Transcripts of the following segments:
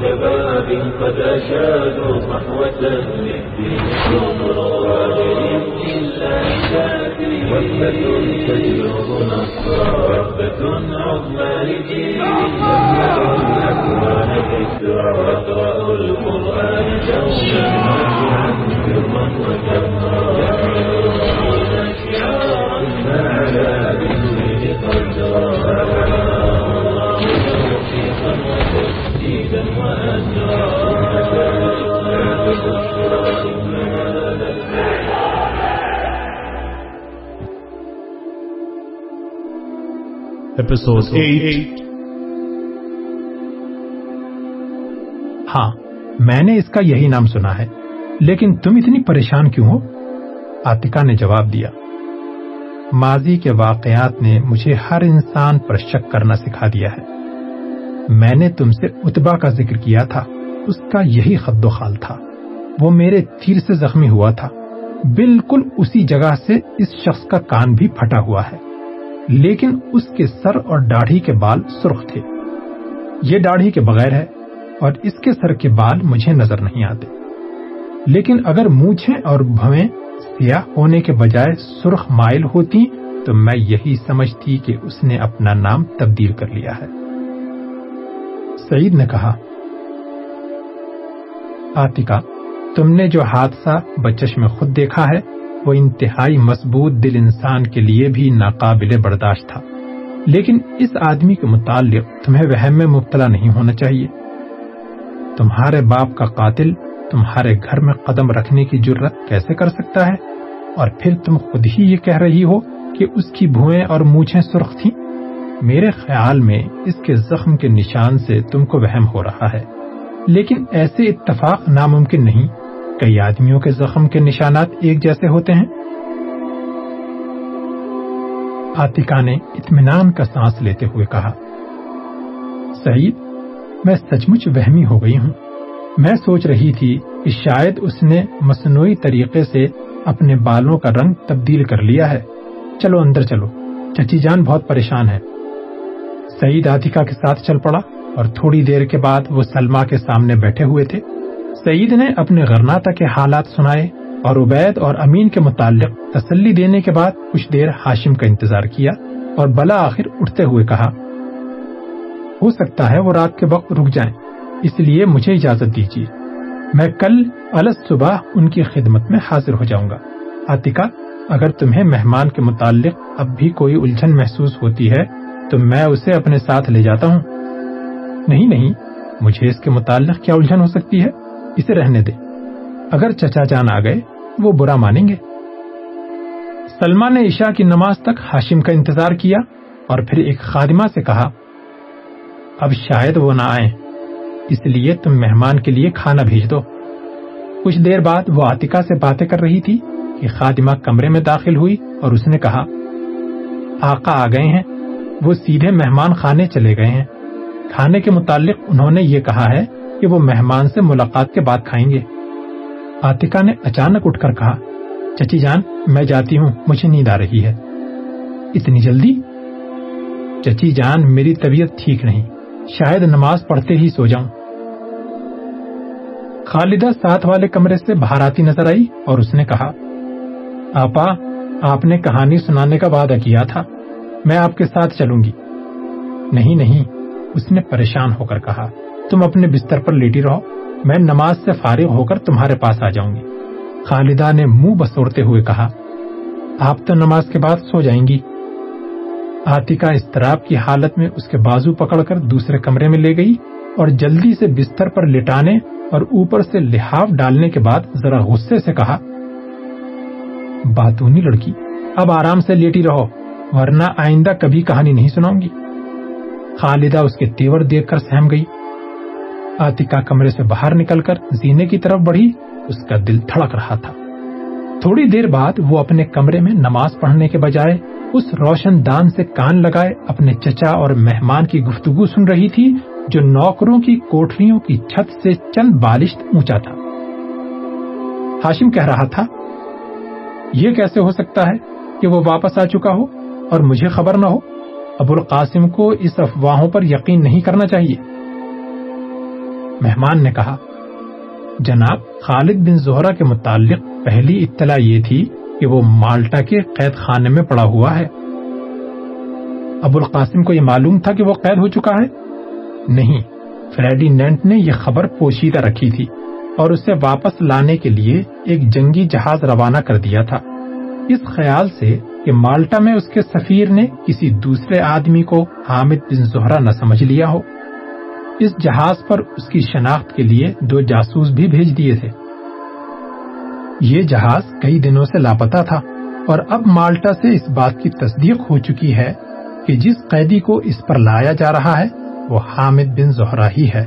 شباب قد أشادوا صحوة للدين كبرى بإذن الله تأتي وثبة تجلب نصرا وثبة عظمى لجيل يملأ الأكوان ذكرا يقرأ القرآن دوما خاشعا سرا وجهرا يحمل شعارا ما علا بالدين قدرا توفيقا وتسديدا وأجرا Episode 8. हाँ, मैंने इसका यही नाम सुना है, लेकिन तुम इतनी परेशान क्यों हो? आतिका ने जवाब दिया, माजी के वाकयात ने मुझे हर इंसान पर शक करना सिखा दिया है। मैंने तुमसे उतबा का जिक्र किया था, उसका यही खद्दोखाल था। वो मेरे तीर से जख्मी हुआ था, बिल्कुल उसी जगह से इस शख्स का कान भी फटा हुआ है, लेकिन उसके सर और दाढ़ी के बाल सुर्ख थे। ये दाढ़ी के बगैर है और इसके सर के बाल मुझे नजर नहीं आते, लेकिन अगर मूछें और भवें सियाह होने के बजाय सुर्ख माइल होती तो मैं यही समझती कि उसने अपना नाम तब्दील कर लिया है। सईद ने कहा, आतिका, तुमने जो हादसा बचश में खुद देखा है वो इंतहाई मजबूत दिल इंसान के लिए भी नाकाबिले बर्दाश्त था, लेकिन इस आदमी के मुताल्लिक तुम्हें वहम में मुब्तला नहीं होना चाहिए। तुम्हारे बाप का कातिल तुम्हारे घर में कदम रखने की जुर्रत कैसे कर सकता है, और फिर तुम खुद ही ये कह रही हो कि उसकी भुएं और मूछें सुर्ख थीं। मेरे ख्याल में इसके जख्म के निशान से तुमको वहम हो रहा है, लेकिन ऐसे इत्तफाक नामुमकिन नहीं। कई आदमियों के जख्म के निशानात एक जैसे होते हैं। आतिका ने इत्मीनान का सांस लेते हुए कहा, सईद, मैं सचमुच वहमी हो गई हूँ। मैं सोच रही थी कि शायद उसने मसनूई तरीके से अपने बालों का रंग तब्दील कर लिया है। चलो अंदर चलो, चची जान बहुत परेशान है। सईद आतिका के साथ चल पड़ा और थोड़ी देर के बाद वो सलमा के सामने बैठे हुए थे। सईद ने अपने गरनाता के हालात सुनाए और उबैद और अमीन के मुताल्लिक तसल्ली देने के बाद कुछ देर हाशिम का इंतजार किया और बला आखिर उठते हुए कहा, हो सकता है वो रात के वक्त रुक जाएं, इसलिए मुझे इजाजत दीजिए। मैं कल अलस सुबह उनकी खिदमत में हाजिर हो जाऊंगा। आतिका, अगर तुम्हें मेहमान के मुताल्लिक अब भी कोई उलझन महसूस होती है तो मैं उसे अपने साथ ले जाता हूँ। नहीं नहीं, मुझे इसके मुताल्लिक क्या उलझन हो सकती है, इसे रहने दे। अगर चचा जान आ गए वो बुरा मानेंगे। सलमा ने इशा की नमाज तक हाशिम का इंतजार किया और फिर एक खादिमा से कहा, अब शायद वो ना आए, इसलिए तुम मेहमान के लिए खाना भेज दो। कुछ देर बाद वो आतिका से बातें कर रही थी कि खादिमा कमरे में दाखिल हुई और उसने कहा, आका आ गए हैं। वो सीधे मेहमान खाने चले गए हैं। खाने के मुताल्लिक उन्होंने ये कहा है कि वो मेहमान से मुलाकात के बाद खाएंगे। आतिका ने अचानक उठकर कहा, चची जान, मैं जाती हूँ, मुझे नींद आ रही है। इतनी जल्दी? चची जान, मेरी तबीयत ठीक नहीं, शायद नमाज पढ़ते ही सो जाऊं। खालिदा साथ वाले कमरे से बाहर आती नजर आई और उसने कहा, आपा, आपने कहानी सुनाने का वादा किया था, मैं आपके साथ चलूंगी। नहीं नहीं, उसने परेशान होकर कहा, तुम अपने बिस्तर पर लेटी रहो, मैं नमाज से फारिग होकर तुम्हारे पास आ जाऊंगी। खालिदा ने मुंह बसोड़ते हुए कहा, आप तो नमाज के बाद सो जाएंगी। आतिका इस्तराब की हालत में उसके बाजू पकड़कर दूसरे कमरे में ले गई और जल्दी से बिस्तर पर लिटाने और ऊपर से लिहाफ डालने के बाद जरा गुस्से से कहा, बातूनी लड़की, अब आराम से लेटी रहो, वरना आइंदा कभी कहानी नहीं सुनाऊंगी। खालिदा उसके तेवर देखकर सहम गई। आतिका कमरे से बाहर निकलकर जीने की तरफ बढ़ी, उसका दिल धड़क रहा था। थोड़ी देर बाद वो अपने कमरे में नमाज पढ़ने के बजाय उस रोशनदान से कान लगाए अपने चचा और मेहमान की गुफ्तगू सुन रही थी, जो नौकरों की कोठरियों की छत से चंद बालिश्त ऊंचा था। हाशिम कह रहा था, ये कैसे हो सकता है कि वो वापस आ चुका हो और मुझे खबर न हो? अबुल कासिम को इस अफवाहों पर यकीन नहीं करना चाहिए। مہمان نے کہا، جناب خالد بن زہرہ کے متعلق پہلی اطلاع یہ تھی کہ وہ مالٹا کے قید خانے میں پڑا ہوا ہے۔ ابو القاسم کو یہ معلوم تھا کہ وہ قید ہو چکا ہے؟ نہیں، فریڈینینڈ نے یہ خبر پوشیدہ رکھی تھی اور اسے واپس لانے کے لیے ایک جنگی جہاز روانہ کر دیا تھا، اس خیال سے کہ مالٹا میں اس کے سفیر نے کسی دوسرے آدمی کو حامد بن زہرہ نہ سمجھ لیا ہو۔ اس جہاز پر اس کی شناخت کے لیے 2 جاسوس بھی بھیج دیے تھے۔ یہ جہاز کئی دنوں سے لاپتہ تھا اور اب مالٹا سے اس بات کی تصدیق ہو چکی ہے کہ جس قیدی کو اس پر لایا جا رہا ہے وہ حامد بن زہرہ ہی ہے۔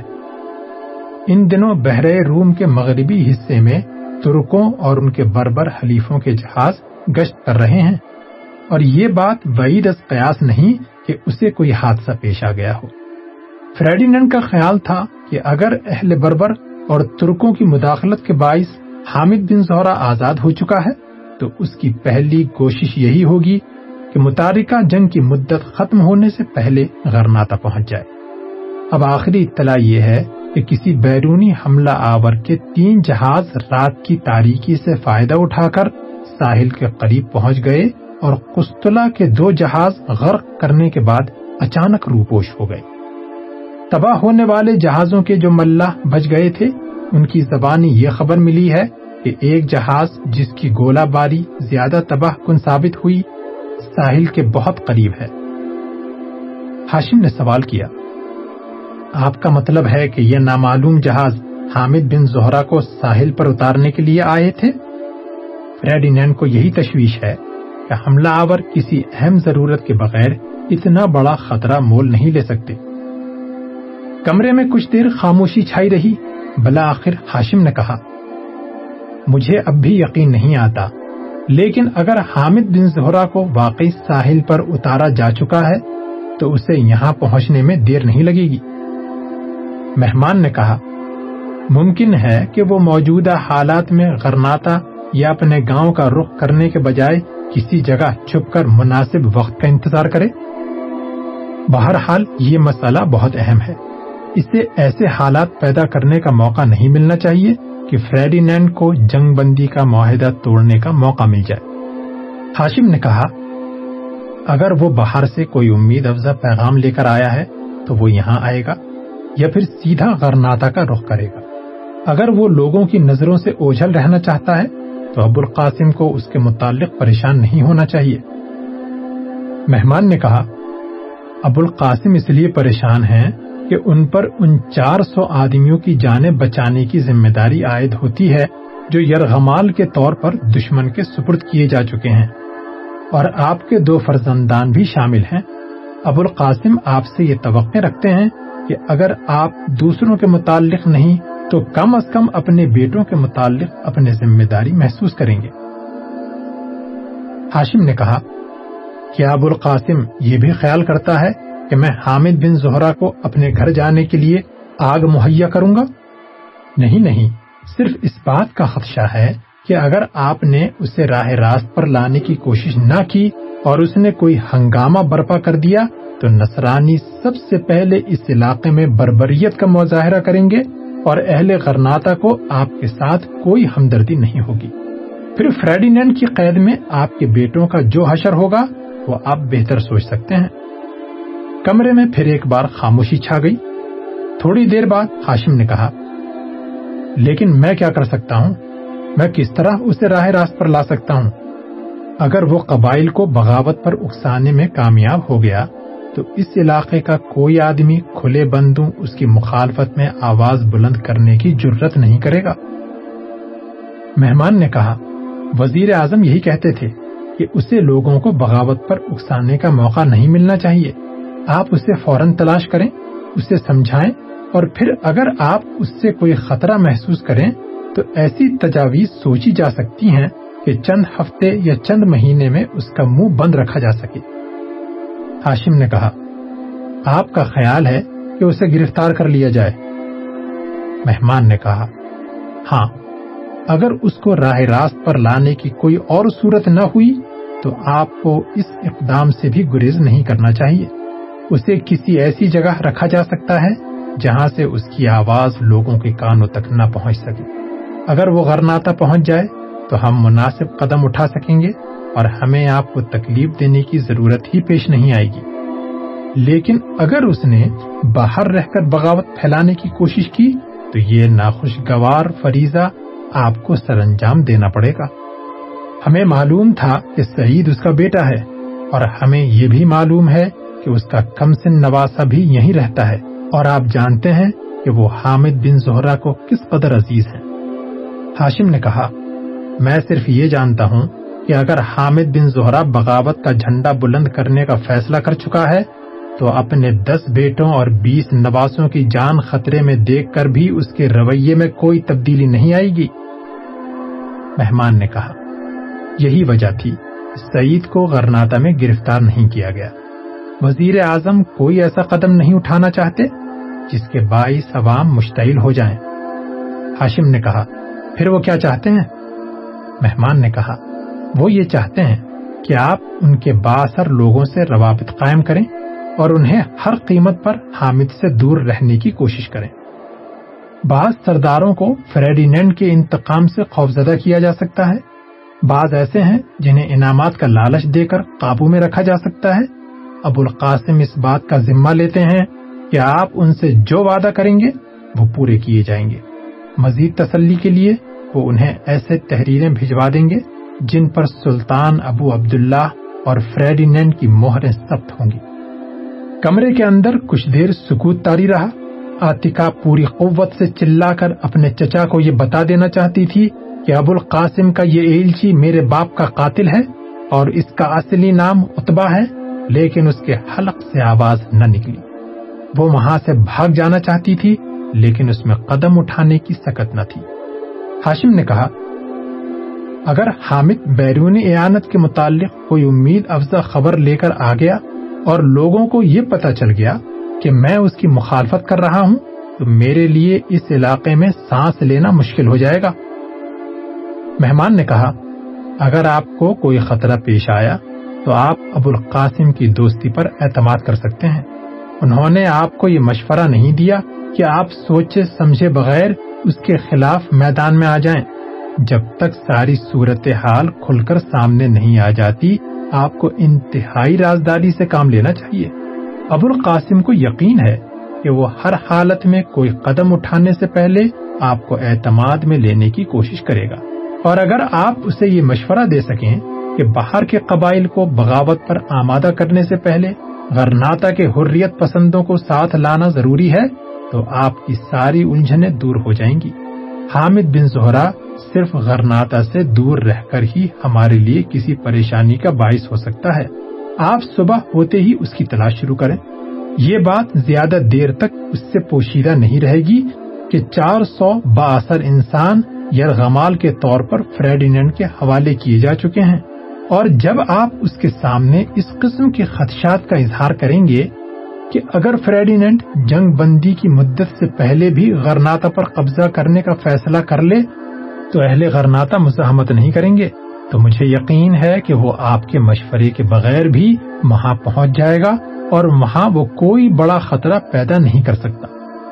ان دنوں بحر روم کے مغربی حصے میں ترکوں اور ان کے بربر حلیفوں کے جہاز گشت کر رہے ہیں، اور یہ بات بعید از قیاس نہیں کہ اسے کوئی حادثہ پیش آ گیا ہو۔ فریڈینینڈ کا خیال تھا کہ اگر اہل بربر اور ترکوں کی مداخلت کے باعث حامد بن زہرہ آزاد ہو چکا ہے تو اس کی پہلی کوشش یہی ہوگی کہ متارکہ جنگ کی مدت ختم ہونے سے پہلے غرناطہ پہنچ جائے۔ اب آخری اطلاع یہ ہے کہ کسی بیرونی حملہ آور کے 3 جہاز رات کی تاریکی سے فائدہ اٹھا کر ساحل کے قریب پہنچ گئے اور قسطلہ کے 2 جہاز غرق کرنے کے بعد اچانک روپوش ہو گئے۔ تباہ ہونے والے جہازوں کے جو ملاح بچ گئے تھے ان کی زبانی یہ خبر ملی ہے کہ ایک جہاز جس کی گولہ باری زیادہ تباہ کن ثابت ہوئی ساحل کے بہت قریب ہے۔ ہاشم نے سوال کیا، آپ کا مطلب ہے کہ یہ نامعلوم جہاز حامد بن زہرہ کو ساحل پر اتارنے کے لیے آئے تھے؟ فریڈینینڈ کو یہی تشویش ہے کہ حملہ آور کسی اہم ضرورت کے بغیر اتنا بڑا خطرہ مول نہیں لے سکتے۔ کمرے میں کچھ دیر خاموشی چھائی رہی، بالآخر ہاشم نے کہا، مجھے اب بھی یقین نہیں آتا، لیکن اگر حامد بن زہرہ کو واقعی ساحل پر اتارا جا چکا ہے تو اسے یہاں پہنچنے میں دیر نہیں لگے گی۔ مہمان نے کہا، ممکن ہے کہ وہ موجودہ حالات میں غرناطہ یا اپنے گاؤں کا رخ کرنے کے بجائے کسی جگہ چھپ کر مناسب وقت کا انتظار کرے۔ بہرحال یہ مسئلہ بہت اہم ہے، اسے ایسے حالات پیدا کرنے کا موقع نہیں ملنا چاہیے کہ فریڈینینڈ کو جنگ بندی کا معاہدہ توڑنے کا موقع مل جائے۔ ہاشم نے کہا، اگر وہ باہر سے کوئی امید افزا پیغام لے کر آیا ہے تو وہ یہاں آئے گا یا پھر سیدھا غرناطہ کا رخ کرے گا۔ اگر وہ لوگوں کی نظروں سے اوجھل رہنا چاہتا ہے تو ابو القاسم کو اس کے متعلق پریشان نہیں ہونا چاہیے۔ مہمان نے کہا، ابو القاسم اس لیے پریشان ہیں کہ ان پر ان 400 آدمیوں کی جانیں بچانے کی ذمہ داری عائد ہوتی ہے جو یرغمال کے طور پر دشمن کے سپرد کیے جا چکے ہیں، اور آپ کے 2 فرزندان بھی شامل ہیں۔ ابو القاسم آپ سے یہ توقع رکھتے ہیں کہ اگر آپ دوسروں کے متعلق نہیں تو کم از کم اپنے بیٹوں کے متعلق اپنے ذمہ داری محسوس کریں گے۔ ہاشم نے کہا، کیا ابو القاسم یہ بھی خیال کرتا ہے کہ میں حامد بن زہرہ کو اپنے گھر جانے کے لیے آگ مہیا کروں گا؟ نہیں، صرف اس بات کا خدشہ ہے کہ اگر آپ نے اسے راہ راست پر لانے کی کوشش نہ کی اور اس نے کوئی ہنگامہ برپا کر دیا تو نصرانی سب سے پہلے اس علاقے میں بربریت کا مظاہرہ کریں گے اور اہل غرناطہ کو آپ کے ساتھ کوئی ہمدردی نہیں ہوگی۔ پھر فریڈینینڈ کی قید میں آپ کے بیٹوں کا جو حشر ہوگا وہ آپ بہتر سوچ سکتے ہیں۔ کمرے میں پھر ایک بار خاموشی چھا گئی۔ تھوڑی دیر بعد ہاشم نے کہا، لیکن میں کیا کر سکتا ہوں؟ میں کس طرح اسے راہ راست پر لا سکتا ہوں؟ اگر وہ قبائل کو بغاوت پر اکسانے میں کامیاب ہو گیا تو اس علاقے کا کوئی آدمی کھلے بندوں اس کی مخالفت میں آواز بلند کرنے کی جرت نہیں کرے گا۔ مہمان نے کہا، وزیر اعظم یہی کہتے تھے کہ اسے لوگوں کو بغاوت پر اکسانے کا موقع نہیں ملنا چاہیے۔ آپ اسے فوراً تلاش کریں، اسے سمجھائیں، اور پھر اگر آپ اس سے کوئی خطرہ محسوس کریں تو ایسی تجاویز سوچی جا سکتی ہیں کہ چند ہفتے یا چند مہینے میں اس کا منہ بند رکھا جا سکے۔ ہاشم نے کہا، آپ کا خیال ہے کہ اسے گرفتار کر لیا جائے؟ مہمان نے کہا، ہاں، اگر اس کو راہ راست پر لانے کی کوئی اور صورت نہ ہوئی تو آپ کو اس اقدام سے بھی گریز نہیں کرنا چاہیے۔ اسے کسی ایسی جگہ رکھا جا سکتا ہے جہاں سے اس کی آواز لوگوں کے کانوں تک نہ پہنچ سکے۔ اگر وہ غرناطہ پہنچ جائے تو ہم مناسب قدم اٹھا سکیں گے اور ہمیں آپ کو تکلیف دینے کی ضرورت ہی پیش نہیں آئے گی۔ لیکن اگر اس نے باہر رہ کر بغاوت پھیلانے کی کوشش کی تو یہ ناخوشگوار فریضہ آپ کو سر انجام دینا پڑے گا۔ ہمیں معلوم تھا کہ سعید اس کا بیٹا ہے، اور ہمیں یہ بھی معلوم ہے کہ اس کا کم سن نواسا بھی یہیں رہتا ہے، اور آپ جانتے ہیں کہ وہ حامد بن زہرہ کو کس قدر عزیز ہیں۔ ہاشم نے کہا، میں صرف یہ جانتا ہوں کہ اگر حامد بن زہرہ بغاوت کا جھنڈا بلند کرنے کا فیصلہ کر چکا ہے تو اپنے 10 بیٹوں اور 20 نواسوں کی جان خطرے میں دیکھ کر بھی اس کے رویے میں کوئی تبدیلی نہیں آئے گی۔ مہمان نے کہا، یہی وجہ تھی سعید کو غرناطہ میں گرفتار نہیں کیا گیا۔ وزیر اعظم کوئی ایسا قدم نہیں اٹھانا چاہتے جس کے باعث عوام مشتعل ہو جائیں۔ ہاشم نے کہا، پھر وہ کیا چاہتے ہیں؟ مہمان نے کہا، وہ یہ چاہتے ہیں کہ آپ ان کے بااثر لوگوں سے روابط قائم کریں اور انہیں ہر قیمت پر حامد سے دور رہنے کی کوشش کریں۔ بعض سرداروں کو فریڈینینڈ کے انتقام سے خوفزدہ کیا جا سکتا ہے، بعض ایسے ہیں جنہیں انعامات کا لالچ دے کر قابو میں رکھا جا سکتا ہے۔ ابو القاسم اس بات کا ذمہ لیتے ہیں کہ آپ ان سے جو وعدہ کریں گے وہ پورے کیے جائیں گے۔ مزید تسلی کے لیے وہ انہیں ایسے تحریریں بھجوا دیں گے جن پر سلطان ابو عبداللہ اور فریڈینینڈ کی مہریں ثبت ہوں گی۔ کمرے کے اندر کچھ دیر سکوت طاری رہا۔ عاتکہ پوری قوت سے چلا کر اپنے چچا کو یہ بتا دینا چاہتی تھی کہ ابو القاسم کا یہ ایلچی میرے باپ کا قاتل ہے اور اس کا اصلی نام عتبہ ہے، لیکن اس کے حلق سے آواز نہ نکلی۔ وہ وہاں سے بھاگ جانا چاہتی تھی لیکن اس میں قدم اٹھانے کی سکت نہ تھی۔ ہاشم نے کہا، اگر حامد بیرون اعانت کے متعلق کوئی امید افزا خبر لے کر آ گیا اور لوگوں کو یہ پتہ چل گیا کہ میں اس کی مخالفت کر رہا ہوں تو میرے لیے اس علاقے میں سانس لینا مشکل ہو جائے گا۔ مہمان نے کہا، اگر آپ کو کوئی خطرہ پیش آیا تو آپ ابو القاسم کی دوستی پر اعتماد کر سکتے ہیں۔ انہوں نے آپ کو یہ مشورہ نہیں دیا کہ آپ سوچے سمجھے بغیر اس کے خلاف میدان میں آ جائیں۔ جب تک ساری صورتحال کھل کر سامنے نہیں آ جاتی آپ کو انتہائی رازداری سے کام لینا چاہیے۔ ابو القاسم کو یقین ہے کہ وہ ہر حالت میں کوئی قدم اٹھانے سے پہلے آپ کو اعتماد میں لینے کی کوشش کرے گا، اور اگر آپ اسے یہ مشورہ دے سکیں کہ باہر کے قبائل کو بغاوت پر آمادہ کرنے سے پہلے غرناطہ کے حریت پسندوں کو ساتھ لانا ضروری ہے تو آپ کی ساری الجھنیں دور ہو جائیں گی۔ حامد بن زہرہ صرف غرناطہ سے دور رہ کر ہی ہمارے لیے کسی پریشانی کا باعث ہو سکتا ہے۔ آپ صبح ہوتے ہی اس کی تلاش شروع کریں۔ یہ بات زیادہ دیر تک اس سے پوشیدہ نہیں رہے گی کہ 400 بااثر انسان یرغمال کے طور پر فریڈینینڈ کے حوالے کیے جا چکے ہیں، اور جب آپ اس کے سامنے اس قسم کے خدشات کا اظہار کریں گے کہ اگر فریڈینینڈ جنگ بندی کی مدت سے پہلے بھی غرناطہ پر قبضہ کرنے کا فیصلہ کر لے تو اہل غرناطہ مزاحمت نہیں کریں گے، تو مجھے یقین ہے کہ وہ آپ کے مشورے کے بغیر بھی وہاں پہنچ جائے گا اور وہاں وہ کوئی بڑا خطرہ پیدا نہیں کر سکتا۔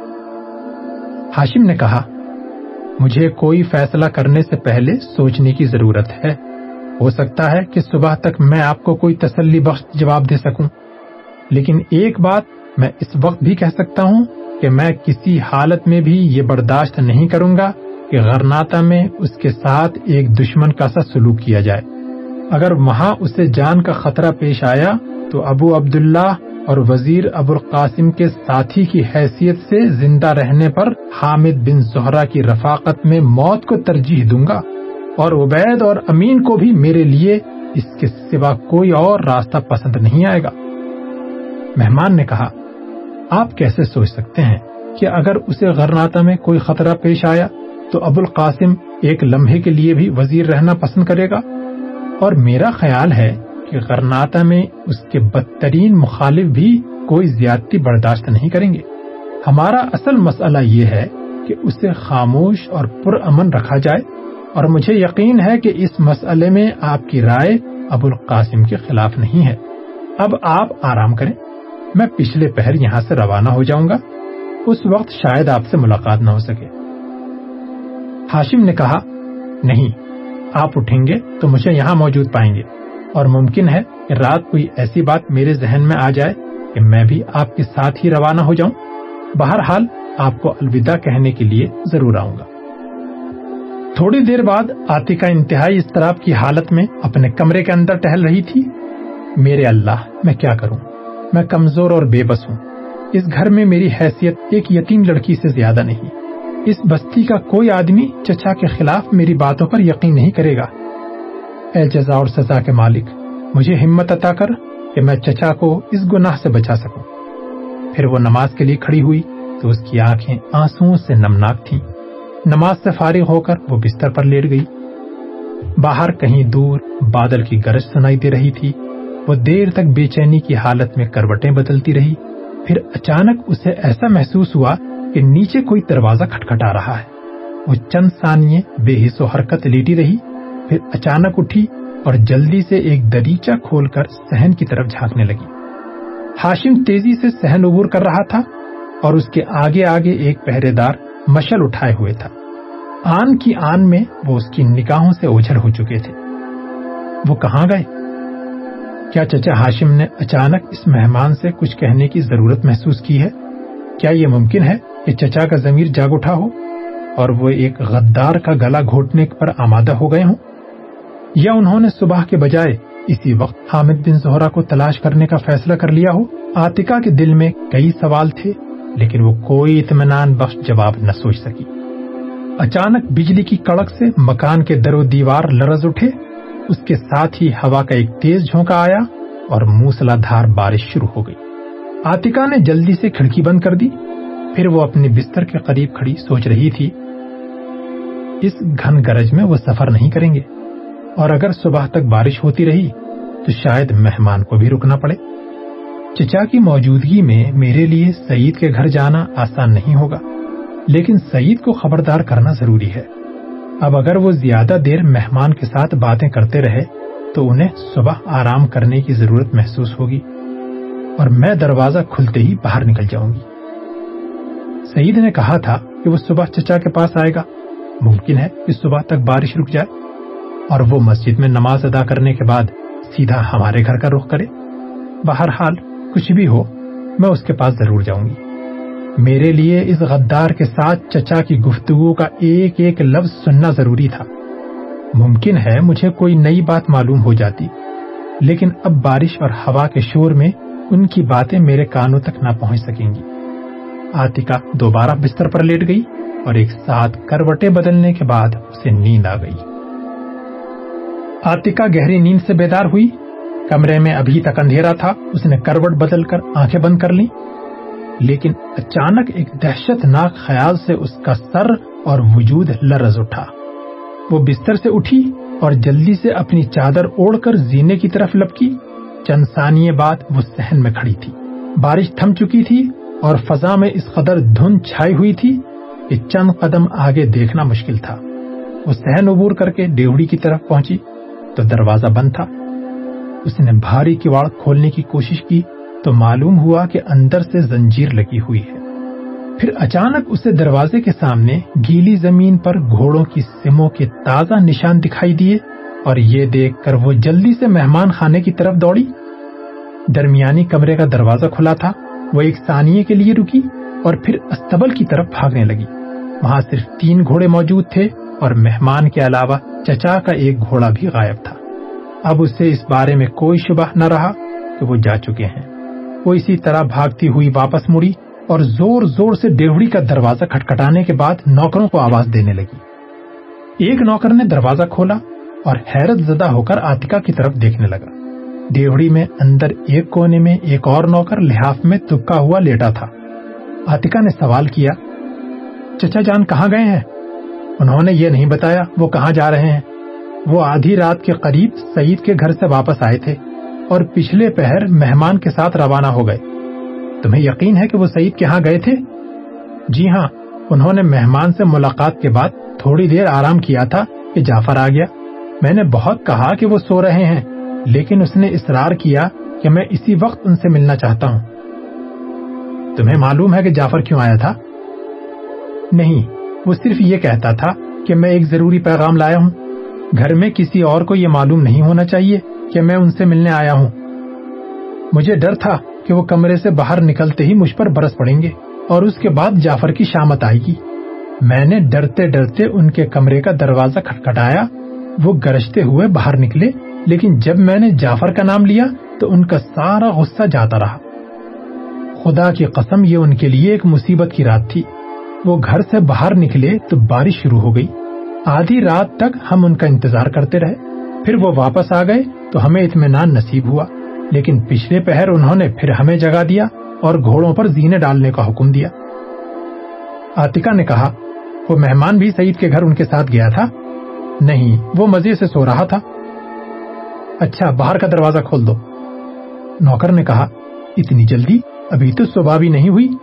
ہاشم نے کہا، مجھے کوئی فیصلہ کرنے سے پہلے سوچنے کی ضرورت ہے۔ ہو سکتا ہے کہ صبح تک میں آپ کو کوئی تسلی بخش جواب دے سکوں، لیکن ایک بات میں اس وقت بھی کہہ سکتا ہوں کہ میں کسی حالت میں بھی یہ برداشت نہیں کروں گا کہ غرناطہ میں اس کے ساتھ ایک دشمن کا سا سلوک کیا جائے۔ اگر وہاں اسے جان کا خطرہ پیش آیا تو ابو عبداللہ اور وزیر ابو القاسم کے ساتھی کی حیثیت سے زندہ رہنے پر حامد بن زہرہ کی رفاقت میں موت کو ترجیح دوں گا، اور عبید اور امین کو بھی میرے لیے اس کے سوا کوئی اور راستہ پسند نہیں آئے گا۔ مہمان نے کہا، آپ کیسے سوچ سکتے ہیں کہ اگر اسے غرناطہ میں کوئی خطرہ پیش آیا تو ابو القاسم ایک لمحے کے لیے بھی وزیر رہنا پسند کرے گا؟ اور میرا خیال ہے کہ غرناطہ میں اس کے بدترین مخالف بھی کوئی زیادتی برداشت نہیں کریں گے۔ ہمارا اصل مسئلہ یہ ہے کہ اسے خاموش اور پرامن رکھا جائے، اور مجھے یقین ہے کہ اس مسئلے میں آپ کی رائے ابو القاسم کے خلاف نہیں ہے۔ اب آپ آرام کریں، میں پچھلے پہر یہاں سے روانہ ہو جاؤں گا۔ اس وقت شاید آپ سے ملاقات نہ ہو سکے۔ ہاشم نے کہا، نہیں، آپ اٹھیں گے تو مجھے یہاں موجود پائیں گے، اور ممکن ہے کہ رات کوئی ایسی بات میرے ذہن میں آ جائے کہ میں بھی آپ کے ساتھ ہی روانہ ہو جاؤں۔ بہرحال آپ کو الوداع کہنے کے لیے ضرور آؤں گا۔ تھوڑی دیر بعد عاتکہ انتہائی اضطراب کی حالت میں اپنے کمرے کے اندر ٹہل رہی تھی۔ میرے اللہ، میں کیا کروں؟ میں کمزور اور بے بس ہوں۔ اس گھر میں میری حیثیت ایک یتیم لڑکی سے زیادہ نہیں۔ اس بستی کا کوئی آدمی چچا کے خلاف میری باتوں پر یقین نہیں کرے گا۔ اے جزا اور سزا کے مالک، مجھے ہمت عطا کر کہ میں چچا کو اس گناہ سے بچا سکوں۔ پھر وہ نماز کے لیے کھڑی ہوئی تو اس کی آنکھیں آنسوؤں سے نمناک تھیں۔ نماز سے فارغ ہو کر وہ بستر پر لیٹ گئی۔ باہر کہیں دور بادل کی گرج سنائی دے رہی تھی۔ وہ دیر تک بے چینی کی حالت میں کروٹیں بدلتی رہی۔ پھر اچانک اسے ایسا محسوس ہوا کہ نیچے کوئی دروازہ کھٹکھٹا رہا ہے۔ وہ چند ثانیے بے حس و حرکت لیٹی رہی، پھر اچانک اٹھی اور جلدی سے ایک دریچہ کھول کر صحن کی طرف جھانکنے لگی۔ ہاشم تیزی سے صحن عبور کر رہا تھا اور اس کے آگے آگے ایک پہرے دار مشل اٹھائے ہوئے تھا۔ آن کی آن میں وہ اس کی نگاہوں سے اوجھل ہو چکے تھے۔ وہ کہاں گئے؟ کیا چچا ہاشم نے اچانک اس مہمان سے کچھ کہنے کی ضرورت محسوس کی ہے؟ کیا یہ ممکن ہے کہ چچا کا ضمیر جاگ اٹھا ہو اور وہ ایک غدار کا گلا گھونٹنے پر آمادہ ہو گئے ہوں؟ یا انہوں نے صبح کے بجائے اسی وقت حامد بن زہرہ کو تلاش کرنے کا فیصلہ کر لیا ہو؟ عاتکہ کے دل میں کئی سوال تھے، لیکن وہ کوئی اطمینان بخش جواب نہ سوچ سکی۔ اچانک بجلی کی کڑک سے مکان کے در و دیوار لرز اٹھے۔ اس کے ساتھ ہی ہوا کا ایک تیز جھونکا آیا اور موسلا دھار بارش شروع ہو گئی۔ عاتکہ نے جلدی سے کھڑکی بند کر دی۔ پھر وہ اپنے بستر کے قریب کھڑی سوچ رہی تھی، اس گھن گرج میں وہ سفر نہیں کریں گے، اور اگر صبح تک بارش ہوتی رہی تو شاید مہمان کو بھی رکنا پڑے۔ چچا کی موجودگی میں میرے لیے سعید کے گھر جانا آسان نہیں ہوگا، لیکن سعید کو خبردار کرنا ضروری ہے۔ اب اگر وہ زیادہ دیر مہمان کے ساتھ باتیں کرتے رہے تو انہیں صبح آرام کرنے کی ضرورت محسوس ہوگی، اور میں دروازہ کھلتے ہی باہر نکل جاؤں گی۔ سعید نے کہا تھا کہ وہ صبح چچا کے پاس آئے گا۔ ممکن ہے کہ صبح تک بارش رک جائے اور وہ مسجد میں نماز ادا کرنے کے بعد سیدھا ہمارے گھر کا رخ کرے۔ بہرحال کچھ بھی ہو، میں اس کے پاس ضرور جاؤں گی۔ میرے لیے اس غدار کے ساتھ چچا کی گفتگو کا ایک ایک لفظ سننا ضروری تھا۔ ممکن ہے مجھے کوئی نئی بات معلوم ہو جاتی، لیکن اب بارش اور ہوا کے شور میں ان کی باتیں میرے کانوں تک نہ پہنچ سکیں گی۔ عاتکہ دوبارہ بستر پر لیٹ گئی اور ایک ساتھ کروٹیں بدلنے کے بعد اسے نیند آ گئی۔ عاتکہ گہری نیند سے بیدار ہوئی۔ کمرے میں ابھی تک اندھیرا تھا۔ اس نے کروٹ بدل کر آنکھیں بند کر لیں، لیکن اچانک ایک دہشت ناک خیال سے اس کا سر اور وجود لرز اٹھا۔ وہ بستر سے اٹھی اور جلدی سے اپنی چادر اوڑھ کر زینے کی طرف لپکی۔ چند ثانیے بعد وہ صحن میں کھڑی تھی۔ بارش تھم چکی تھی اور فضا میں اس قدر دھند چھائی ہوئی تھی کہ چند قدم آگے دیکھنا مشکل تھا۔ وہ صحن عبور کر کے ڈیوڑی کی طرف پہنچی تو دروازہ بند تھا۔ اس نے بھاری کواڑ کھولنے کی کوشش کی تو معلوم ہوا کہ اندر سے زنجیر لگی ہوئی ہے۔ پھر اچانک اسے دروازے کے سامنے گیلی زمین پر گھوڑوں کی سموں کے تازہ نشان دکھائی دیے، اور یہ دیکھ کر وہ جلدی سے مہمان خانے کی طرف دوڑی۔ درمیانی کمرے کا دروازہ کھلا تھا۔ وہ ایک ثانیے کے لیے رکی اور پھر استبل کی طرف بھاگنے لگی۔ وہاں صرف 3 گھوڑے موجود تھے اور مہمان کے علاوہ چچا کا ایک گھوڑا بھی غائب تھا۔ اب اسے اس بارے میں کوئی شبہ نہ رہا کہ وہ جا چکے ہیں۔ وہ اسی طرح بھاگتی ہوئی واپس مڑی اور زور زور سے ڈیوڑی کا دروازہ کھٹکھٹانے کے بعد نوکروں کو آواز دینے لگی۔ ایک نوکر نے دروازہ کھولا اور حیرت زدہ ہو کر عاتکہ کی طرف دیکھنے لگا۔ ڈیوڑی میں اندر ایک کونے میں ایک اور نوکر لحاف میں تبکا ہوا لیٹا تھا۔ عاتکہ نے سوال کیا، چچا جان کہاں گئے ہیں؟ انہوں نے یہ نہیں بتایا وہ کہاں جا رہے ہیں۔ وہ آدھی رات کے قریب سعید کے گھر سے واپس آئے تھے اور پچھلے پہر مہمان کے ساتھ روانہ ہو گئے۔ تمہیں یقین ہے کہ وہ سعید کے ہاں گئے تھے؟ جی ہاں، انہوں نے مہمان سے ملاقات کے بعد تھوڑی دیر آرام کیا تھا کہ جعفر آ گیا۔ میں نے بہت کہا کہ وہ سو رہے ہیں، لیکن اس نے اصرار کیا کہ میں اسی وقت ان سے ملنا چاہتا ہوں۔ تمہیں معلوم ہے کہ جعفر کیوں آیا تھا؟ نہیں، وہ صرف یہ کہتا تھا کہ میں ایک ضروری پیغام لایا ہوں. گھر میں کسی اور کو یہ معلوم نہیں ہونا چاہیے کہ میں ان سے ملنے آیا ہوں. مجھے ڈر تھا کہ وہ کمرے سے باہر نکلتے ہی مجھ پر برس پڑیں گے اور اس کے بعد جعفر کی شامت آئے گی. میں نے ڈرتے ڈرتے ان کے کمرے کا دروازہ کھٹکھٹایا. وہ گرجتے ہوئے باہر نکلے، لیکن جب میں نے جعفر کا نام لیا تو ان کا سارا غصہ جاتا رہا. خدا کی قسم یہ ان کے لیے ایک مصیبت کی رات تھی. وہ گھر سے باہر نکلے تو بارش شروع ہو گئی. آدھی رات تک ہم ان کا انتظار کرتے رہے. پھر وہ واپس آ گئے تو ہمیں اطمینان نصیب ہوا، لیکن پچھلے پہر انہوں نے پھر ہمیں جگا دیا اور گھوڑوں پر زینے ڈالنے کا حکم دیا. عاتکہ نے کہا، وہ مہمان بھی سعید کے گھر ان کے ساتھ گیا تھا؟ نہیں، وہ مزے سے سو رہا تھا. اچھا، باہر کا دروازہ کھول دو. نوکر نے کہا، اتنی جلدی؟ ابھی تو صبح بھی نہیں ہوئی.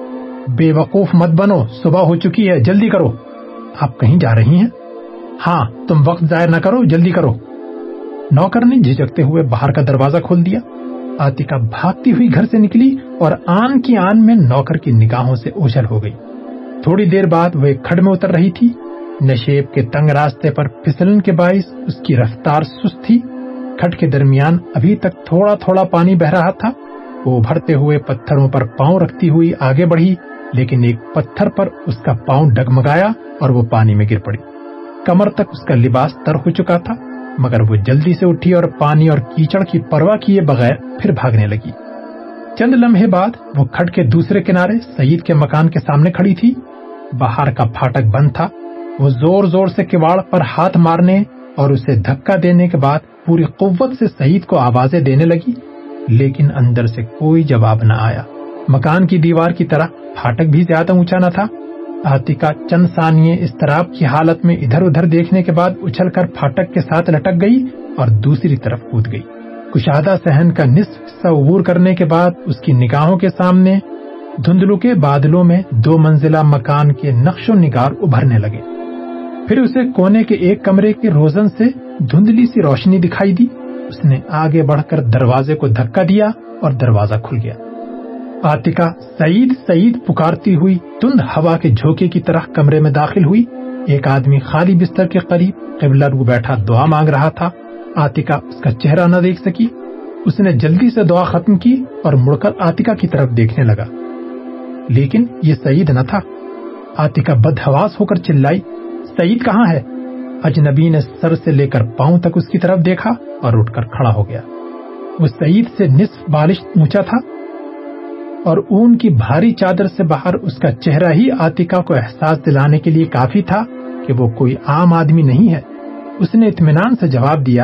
بے وقوف مت بنو، صبح ہو چکی ہے، جلدی کرو. آپ کہیں جا رہی ہیں؟ ہاں، تم وقت ضائع نہ کرو، جلدی کرو. نوکر نے جھجکتے ہوئے باہر کا دروازہ کھول دیا. عاتکہ بھاگتی ہوئی گھر سے نکلی اور آن کی آن میں نوکر کی نگاہوں سے اوجھل ہو گئی. تھوڑی دیر بعد وہ ایک کھڈ میں اتر رہی تھی. نشیب کے تنگ راستے پر پھسلن کے باعث اس کی رفتار سست تھی. کھڈ کے درمیان ابھی تک تھوڑا تھوڑا پانی بہ رہا تھا. وہ ابھرتے ہوئے پتھروں پر پاؤں رکھتی ہوئی آگے بڑھی، لیکن ایک پتھر پر اس کا پاؤں ڈگمگایا اور وہ پانی میں گر پڑی. کمر تک اس کا لباس تر ہو چکا تھا، مگر وہ جلدی سے اٹھی اور پانی اور کیچڑ کی پرواہ کیے بغیر پھر بھاگنے لگی. چند لمحے بعد وہ کھڈ کے دوسرے کنارے سعید کے مکان کے سامنے کھڑی تھی. باہر کا پھاٹک بند تھا. وہ زور زور سے کواڑ پر ہاتھ مارنے اور اسے دھکا دینے کے بعد پوری قوت سے سعید کو آوازیں دینے لگی، لیکن اندر سے کوئی جواب نہ آیا. مکان کی دیوار کی طرح پھاٹک بھی زیادہ اونچا نہ تھا. عاتکہ چند ثانیے اضطراب کی حالت میں ادھر ادھر دیکھنے کے بعد اچھل کر پھاٹک کے ساتھ لٹک گئی اور دوسری طرف کود گئی. کشادہ صحن کا نصف حصہ عبور کرنے کے بعد اس کی نگاہوں کے سامنے دھندلو کے بادلوں میں 2 منزلہ مکان کے نقش و نگار ابھرنے لگے. پھر اسے کونے کے ایک کمرے کے روزن سے دھندلی سی روشنی دکھائی دی. اس نے آگے بڑھ کر دروازے کو دھکا دیا اور دروازہ کھل گیا. عاتکہ سعید سعید پکارتی ہوئی تند ہوا کے جھونکے کی طرح کمرے میں داخل ہوئی. ایک آدمی خالی بستر کے قریب قبلہ رو بیٹھا دعا مانگ رہا تھا. عاتکہ اس کا چہرہ نہ دیکھ سکی. اس نے جلدی سے دعا ختم کی اور مڑ کر عاتکہ کی طرف دیکھنے لگا، لیکن یہ سعید نہ تھا. عاتکہ بدحواس ہو کر چلائی، سعید کہاں ہے؟ اجنبی نے سر سے لے کر پاؤں تک اس کی طرف دیکھا اور اٹھ کر کھڑا ہو گیا. وہ سعید سے نصف بالش اونچا تھا اور اون کی بھاری چادر سے باہر اس کا چہرہ ہی عاتکہ کو احساس دلانے کے لیے کافی تھا کہ وہ کوئی عام آدمی نہیں ہے. اس نے اطمینان سے جواب دیا،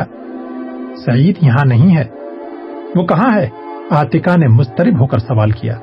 سعید یہاں نہیں ہے. وہ کہاں ہے؟ عاتکہ نے مضطرب ہو کر سوال کیا.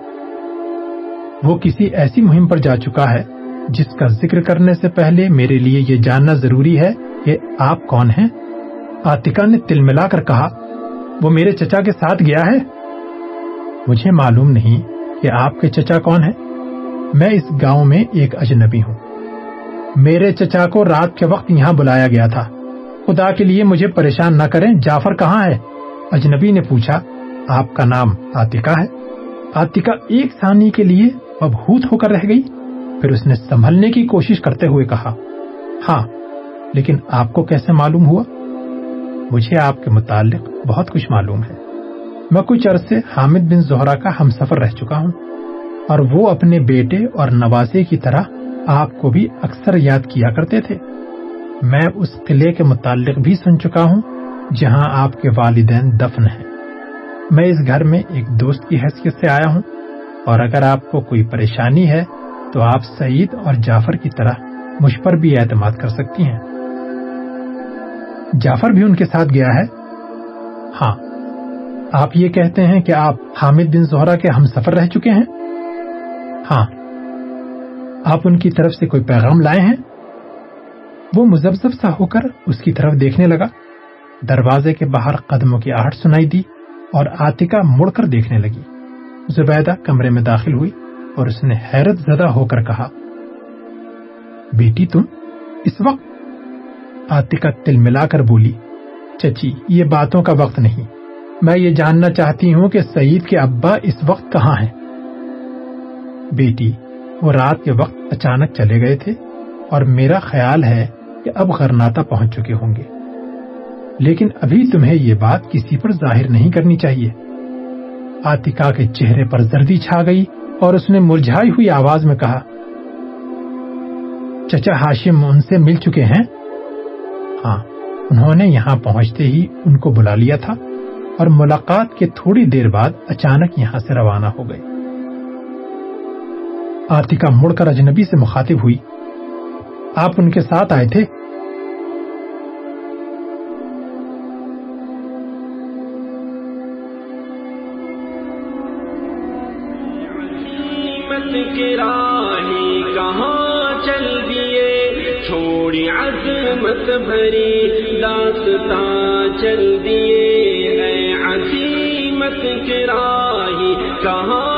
وہ کسی ایسی مہم پر جا چکا ہے جس کا ذکر کرنے سے پہلے میرے لیے یہ جاننا ضروری ہے کہ آپ کون ہیں. عاتکہ نے تل ملا کر کہا، وہ میرے چچا کے ساتھ گیا ہے. مجھے معلوم نہیں کہ آپ کے چچا کون ہیں. میں اس گاؤں میں ایک اجنبی ہوں. میرے چچا کو رات کے وقت یہاں بلایا گیا تھا. خدا کے لیے مجھے پریشان نہ کریں. جعفر کہاں ہے؟ اجنبی نے پوچھا. آپ کا نام عاتکہ ہے؟ عاتکہ ایک ثانیے کے لیے مبہوت ہو کر رہ گئی. پھر اس نے سنبھلنے کی کوشش کرتے ہوئے کہا، ہاں، لیکن آپ کو کیسے معلوم ہوا؟ مجھے آپ کے متعلق بہت کچھ معلوم ہے. میں کچھ عرصے حامد بن زہرہ کا ہم سفر رہ چکا ہوں، اور وہ اپنے بیٹے اور نواسے کی طرح آپ کو بھی اکثر یاد کیا کرتے تھے. میں اس قلعے کے متعلق بھی سن چکا ہوں جہاں آپ کے والدین دفن ہیں. میں اس گھر میں ایک دوست کی حیثیت سے آیا ہوں، اور اگر آپ کو کوئی پریشانی ہے تو آپ سعید اور جعفر کی طرح مجھ پر بھی اعتماد کر سکتی ہیں. جعفر بھی ان کے ساتھ گیا ہے؟ ہاں. آپ یہ کہتے ہیں کہ آپ حامد بن زہرہ کے ہم سفر رہ چکے ہیں؟ ہاں. آپ ان کی طرف سے کوئی پیغام لائے ہیں؟ وہ مذبذب سا ہو کر اس کی طرف دیکھنے لگا. دروازے کے باہر قدموں کی آہٹ سنائی دی اور عاتکہ مڑ کر دیکھنے لگی. زبیدہ کمرے میں داخل ہوئی اور اس نے حیرت زدہ ہو کر کہا، بیٹی تم اس وقت؟ عاتکہ تل ملا کر بولی، چچی یہ باتوں کا وقت نہیں. میں یہ جاننا چاہتی ہوں کہ سعید کے ابا اس وقت کہاں ہیں. بیٹی وہ رات کے وقت اچانک چلے گئے تھے اور میرا خیال ہے کہ اب غرناطہ پہنچ چکے ہوں گے، لیکن ابھی تمہیں یہ بات کسی پر ظاہر نہیں کرنی چاہیے۔ عاتکہ کے چہرے پر زردی چھا گئی اور اس نے مرجھائی ہوئی آواز میں کہا، چچا ہاشم ان سے مل چکے ہیں؟ ہاں، انہوں نے یہاں پہنچتے ہی ان کو بلا لیا تھا اور ملاقات کے تھوڑی دیر بعد اچانک یہاں سے روانہ ہو گئے۔ عاتکہ مڑ کر اجنبی سے مخاطب ہوئی، آپ ان کے ساتھ آئے تھے؟ کے راہی کہاں چل دیے، چھوڑی عظمت بھری داستاں چل دیے، اے عظیمت کے راہی کہاں